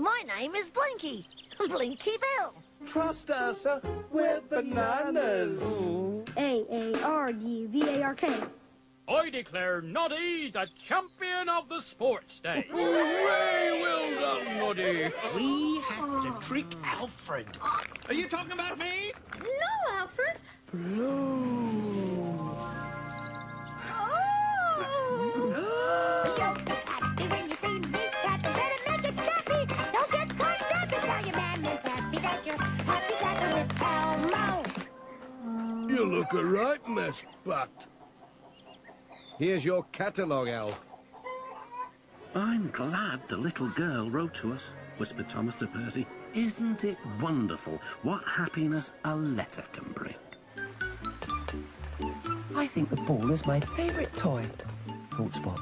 My name is Blinky. Blinky Bill. Trust us, we're bananas. A-A-R-D-V-A-R-K. I declare Noddy the champion of the sports day. Hooray! Well done, Noddy. We have to trick Alfred. Are you talking about me? No, Alfred. Happy when you see me happy, better make it snappy. Don't get caught napping, tell your man and happy that you're happy clapping with Elmo. You look a right mess, Butt. Here's your catalogue, Alf. I'm glad the little girl wrote to us, whispered Thomas to Percy. Isn't it wonderful what happiness a letter can bring? I think the ball is my favourite toy, thought Spot.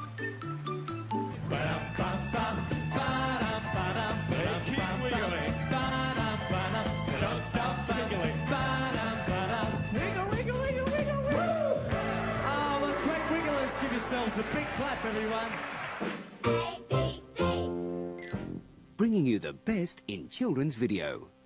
Keep wiggling. Don't stop wiggling. Wiggle, wiggle, wiggle, wiggle, wiggle. Oh, well, great wigglers. Give yourselves a big clap, everyone. A, B, C. Bringing you the best in children's video.